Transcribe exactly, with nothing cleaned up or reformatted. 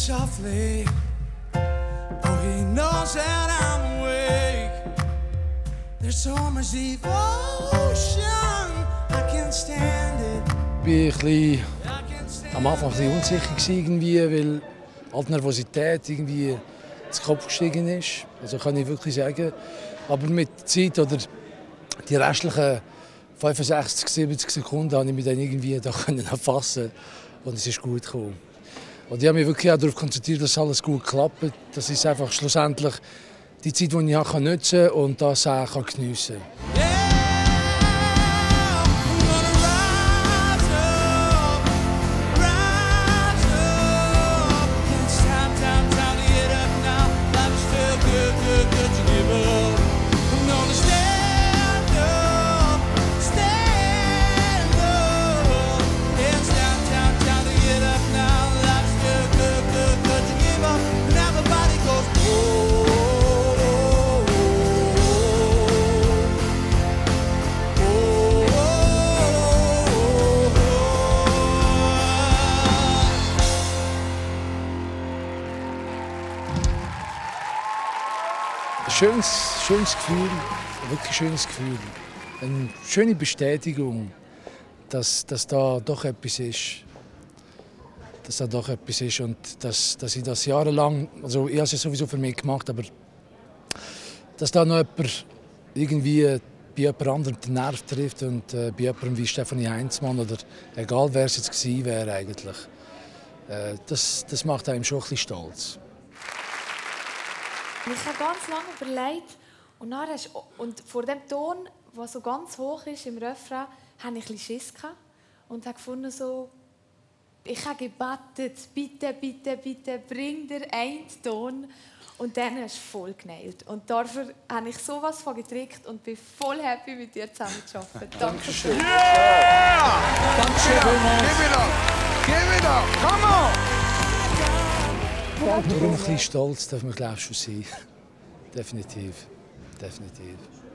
softly. Oh, he knows that I'm awake. There's so much devotion, I can't stand it. Ich war ein bisschen, am Anfang ein bisschen unsicher, irgendwie, weil halt Nervosität irgendwie ins Kopf gestiegen ist. Also kann ich wirklich sagen. Aber mit der Zeit oder die restlichen fünfundsechzig, siebzig Sekunden konnte ich mich dann irgendwie da erfassen und es ist gut gekommen. Und ich habe mich wirklich auch darauf konzentriert, dass alles gut klappt. Das ist einfach schlussendlich die Zeit, die ich habe, nutzen kann und das auch geniessen kann. Schönes, schönes Gefühl, wirklich schönes Gefühl. Eine schöne Bestätigung, dass, dass da doch etwas ist. Dass da doch etwas ist und dass, dass ich das jahrelang, also ich habe es ja sowieso für mich gemacht, aber dass da noch jemand irgendwie bei jemand anderem den Nerv trifft und äh, bei jemandem wie Stefanie Heinzmann oder egal wer es jetzt gewesen wäre eigentlich, äh, das, das macht einem schon ein bisschen stolz. Ich habe ganz lange überlegt und, dann hast, und vor dem Ton, der so ganz hoch ist im Refrain, hatte ich ein bisschen Schiss und habe gefunden, so, ich habe gebetet, bitte, bitte, bitte, bring dir einen Ton. Und dann hast du voll genäht. Und dafür habe ich sowas von getrickt und bin voll happy, mit dir zusammen zu arbeiten. Danke schön. Yeah! Dankeschön. Give it up! Give it up! Come on! Darum ein bisschen stolz darf man, glaube ich, schon sein. Definitiv. Definitiv.